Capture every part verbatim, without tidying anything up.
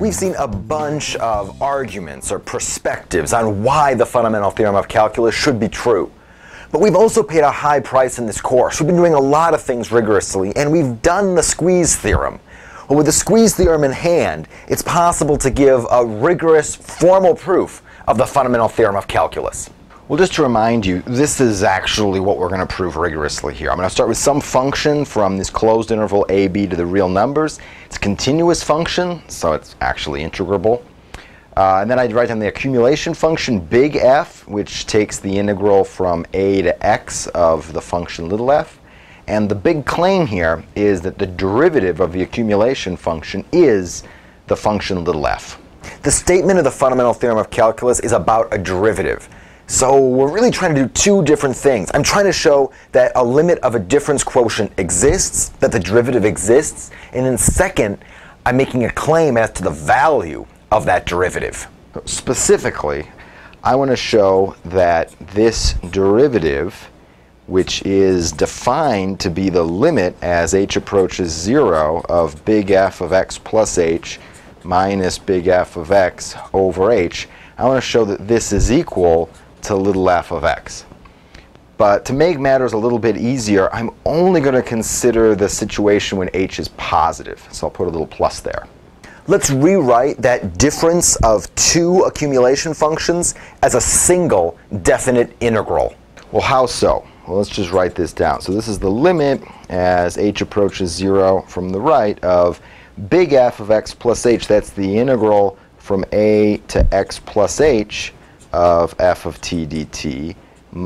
We've seen a bunch of arguments or perspectives on why the fundamental theorem of calculus should be true. But we've also paid a high price in this course. We've been doing a lot of things rigorously, and we've done the squeeze theorem. Well, with the squeeze theorem in hand, it's possible to give a rigorous, formal proof of the fundamental theorem of calculus. Well, just to remind you, this is actually what we're going to prove rigorously here. I'm going to start with some function from this closed interval a, b to the real numbers. It's a continuous function, so it's actually integrable. Uh, and then I'd write down the accumulation function, big F, which takes the integral from a to x of the function little f. And the big claim here is that the derivative of the accumulation function is the function little f. The statement of the fundamental theorem of calculus is about a derivative. So we're really trying to do two different things. I'm trying to show that a limit of a difference quotient exists, that the derivative exists, and then second, I'm making a claim as to the value of that derivative. Specifically, I want to show that this derivative, which is defined to be the limit as h approaches zero of big F of x plus h minus big F of x over h, I want to show that this is equal to little f of x. But to make matters a little bit easier, I'm only going to consider the situation when h is positive. So I'll put a little plus there. Let's rewrite that difference of two accumulation functions as a single definite integral. Well, how so? Well, let's just write this down. So this is the limit as h approaches zero from the right of big F of x plus h. That's the integral from a to x plus h of f of t dt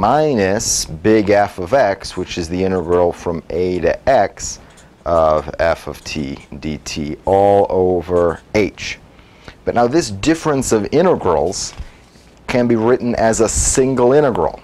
minus big F of x, which is the integral from a to x of f of t dt all over h. But now this difference of integrals can be written as a single integral.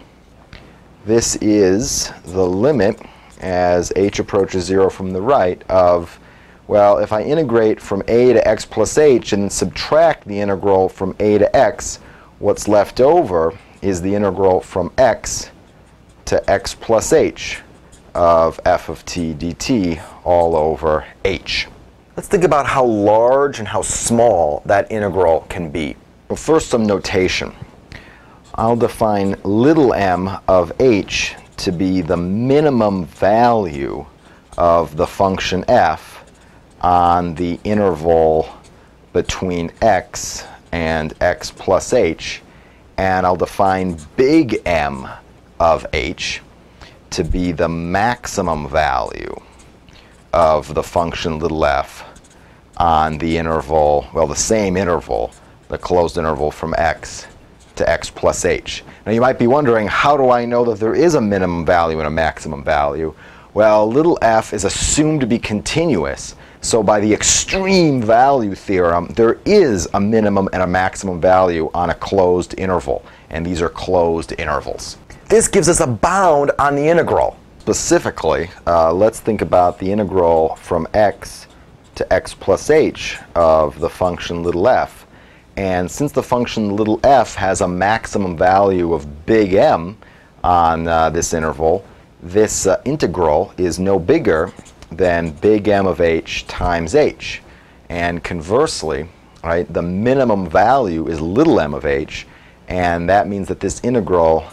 This is the limit as h approaches zero from the right of, well, if I integrate from a to x plus h and subtract the integral from a to x, what's left over is the integral from x to x plus h of f of t dt all over h. Let's think about how large and how small that integral can be. Well, first some notation. I'll define little m of h to be the minimum value of the function f on the interval between x and x plus h, and I'll define big M of h to be the maximum value of the function little f on the interval, well, the same interval, the closed interval from x to x plus h. Now you might be wondering, how do I know that there is a minimum value and a maximum value? Well, little f is assumed to be continuous. So by the extreme value theorem, there is a minimum and a maximum value on a closed interval. And these are closed intervals. This gives us a bound on the integral. Specifically, uh, let's think about the integral from x to x plus h of the function little f. And since the function little f has a maximum value of big M on uh, this interval, this uh, integral is no bigger than big M of h times h. And conversely, right, the minimum value is little m of h, and that means that this integral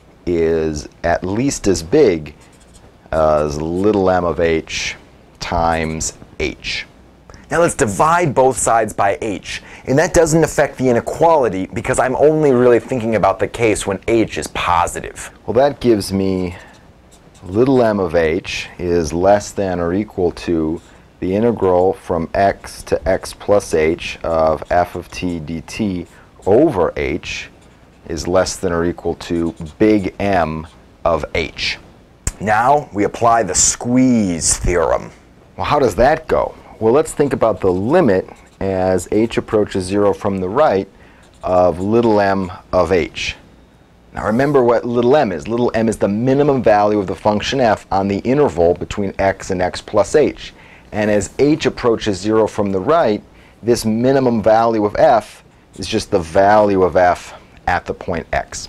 is at least as big as little m of h times h. Now let's divide both sides by h. And that doesn't affect the inequality because I'm only really thinking about the case when h is positive. Well, that gives me little m of h is less than or equal to the integral from x to x plus h of f of t dt over h is less than or equal to big M of h. Now we apply the squeeze theorem. Well, how does that go? Well, let's think about the limit as h approaches zero from the right of little m of h. Now remember what little m is. Little m is the minimum value of the function f on the interval between x and x plus h. And as h approaches zero from the right, this minimum value of f is just the value of f at the point x.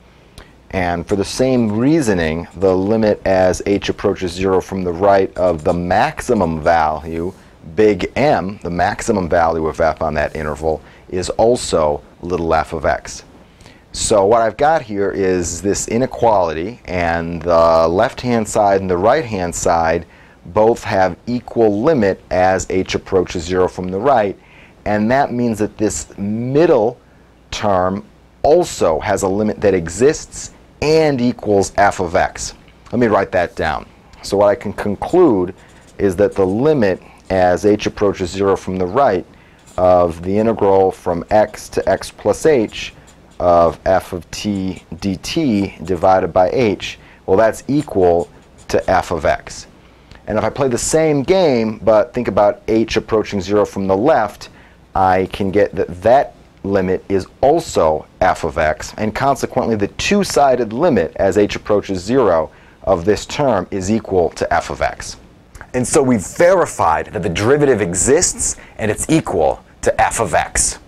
And for the same reasoning, the limit as h approaches zero from the right of the maximum value big M, the maximum value of f on that interval, is also little f of x. So what I've got here is this inequality, and the left-hand side and the right-hand side both have equal limit as h approaches zero from the right, and that means that this middle term also has a limit that exists and equals f of x. Let me write that down. So what I can conclude is that the limit as h approaches zero from the right of the integral from x to x plus h of f of t dt divided by h, well, that's equal to f of x. And if I play the same game, but think about h approaching zero from the left, I can get that that limit is also f of x, and consequently the two-sided limit as h approaches zero of this term is equal to f of x. And so we've verified that the derivative exists and it's equal to f of x.